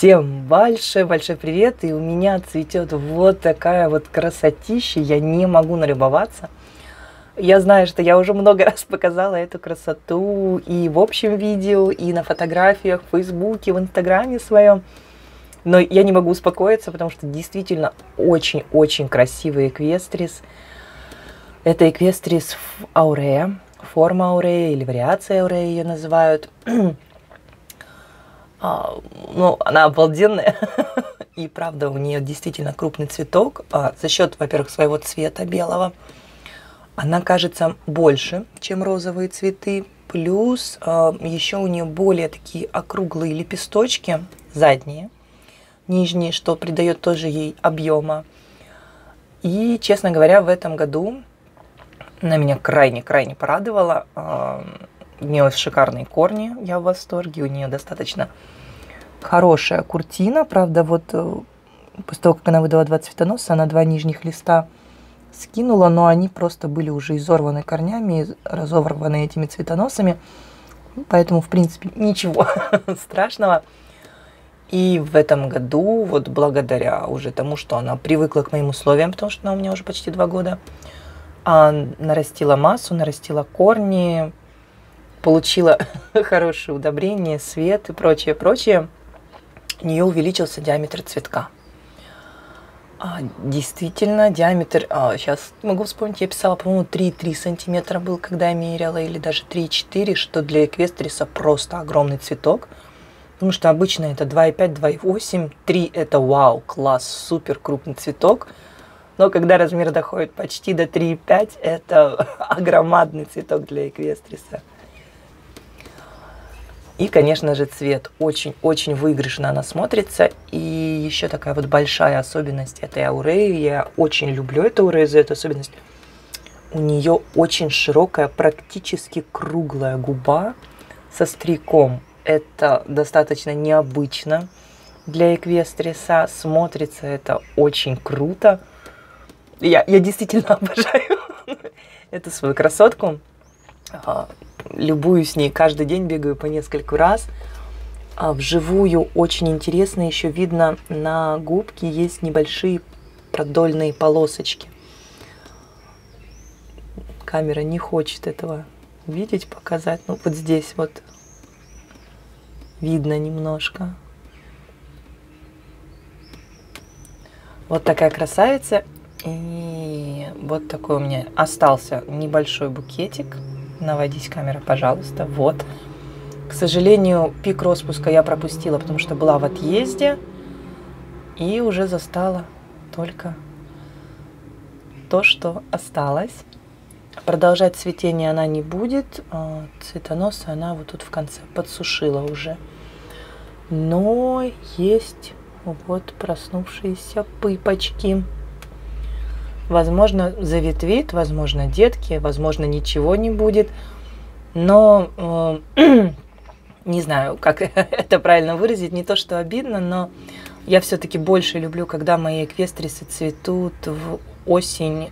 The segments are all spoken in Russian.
Всем большой-большой привет, и у меня цветет вот такая вот красотища, я не могу налюбоваться. Я знаю, что я уже много раз показала эту красоту и в общем видео, и на фотографиях в Фейсбуке, в Инстаграме своем, но я не могу успокоиться, потому что действительно очень-очень красивый эквестрис. Это эквестрис аурея, форма аурея или вариация аурея ее называют. Ну, она обалденная, и правда у нее действительно крупный цветок. За счет, во-первых, своего цвета белого, она кажется больше, чем розовые цветы. Плюс еще у нее более такие округлые лепесточки, задние, нижние, что придает тоже ей объема. И, честно говоря, в этом году она меня крайне-крайне порадовала. У нее шикарные корни, я в восторге, у нее достаточно хорошая куртина, правда, вот после того, как она выдала 2 цветоноса, она 2 нижних листа скинула, но они просто были уже изорваны корнями, разорваны этими цветоносами, поэтому, в принципе, ничего страшного. И в этом году, вот благодаря уже тому, что она привыкла к моим условиям, потому что она у меня уже почти 2 года, нарастила массу, нарастила корни, получила хорошее удобрение, свет и прочее, у нее увеличился диаметр цветка. Действительно, диаметр, сейчас могу вспомнить, я писала, по-моему, 3,3 сантиметра был, когда я меряла, или даже 3,4, что для эквестриса просто огромный цветок, потому что обычно это 2,5, 2,8, 3 это вау, класс, супер крупный цветок, но когда размер доходит почти до 3,5, это огромадный цветок для эквестриса. И, конечно же, цвет очень-очень выигрышно она смотрится. И еще такая вот большая особенность этой ауреи. Я очень люблю эту аурею за эту особенность. У нее очень широкая, практически круглая губа со стрелком. Это достаточно необычно для эквестриса. Смотрится это очень круто. Я действительно обожаю эту свою красотку. Любуюсь с ней каждый день, бегаю по нескольку раз. Вживую очень интересно, еще видно на губке есть небольшие продольные полосочки. Камера не хочет этого видеть, показать. Ну вот здесь вот видно немножко. Вот такая красавица. И вот такой у меня остался небольшой букетик. Наводись, камера, пожалуйста. Вот. К сожалению, пик распуска я пропустила, потому что была в отъезде. И уже застала только то, что осталось. Продолжать цветение она не будет. Цветоносы она вот тут в конце подсушила уже. Но есть вот проснувшиеся пыпочки. Возможно, заветвит, возможно, детки, возможно, ничего не будет. Но не знаю, как это правильно выразить. Не то, что обидно, но я все-таки больше люблю, когда мои эквестрисы цветут в осень,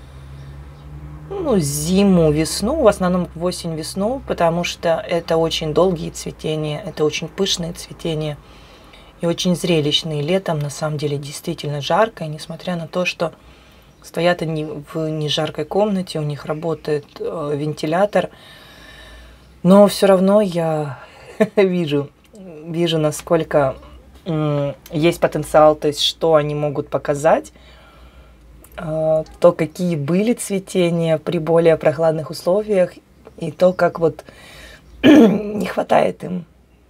ну, зиму, весну. В основном в осень-весну, потому что это очень долгие цветения, это очень пышные цветения и очень зрелищные. Летом, на самом деле, действительно жарко, и несмотря на то, что стоят они в нежаркой комнате, у них работает вентилятор, но все равно я вижу, насколько есть потенциал, то есть что они могут показать, то, какие были цветения при более прохладных условиях, и то, как вот не хватает им,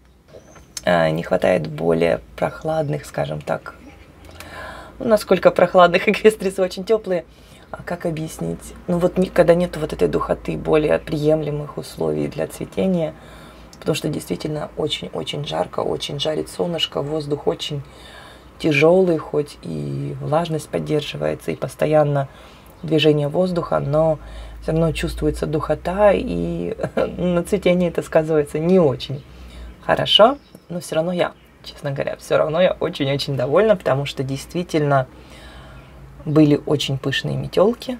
не хватает более прохладных, скажем так, насколько прохладных, эквестрисы очень теплые. А как объяснить? Ну вот когда нет вот этой духоты, более приемлемых условий для цветения, потому что действительно очень-очень жарко, очень жарит солнышко, воздух очень тяжелый, хоть и влажность поддерживается, и постоянно движение воздуха, но все равно чувствуется духота, и на цветении это сказывается не очень хорошо, но все равно честно говоря, все равно я очень-очень довольна, потому что действительно были очень пышные метелки.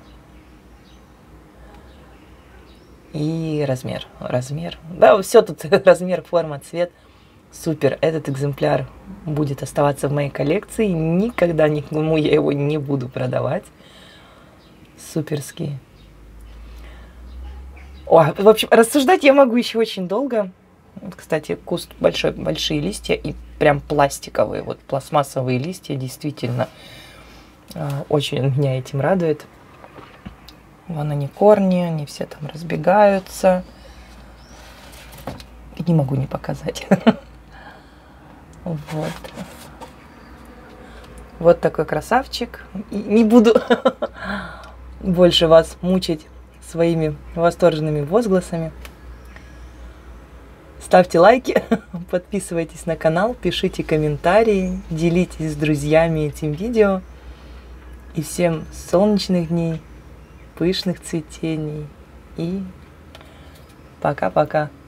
И размер. Да, все тут размер, форма, цвет. Супер, этот экземпляр будет оставаться в моей коллекции. Никогда никому я его не буду продавать. Суперский. О, в общем, рассуждать я могу еще очень долго. Кстати, куст большие листья и прям пластиковые, вот пластмассовые листья, действительно. Очень меня этим радует. Вон они корни, они все там разбегаются. Не могу не показать. Вот. Вот такой красавчик. И не буду больше вас мучить своими восторженными возгласами. Ставьте лайки, подписывайтесь на канал, пишите комментарии, делитесь с друзьями этим видео. И всем солнечных дней, пышных цветений. И пока-пока.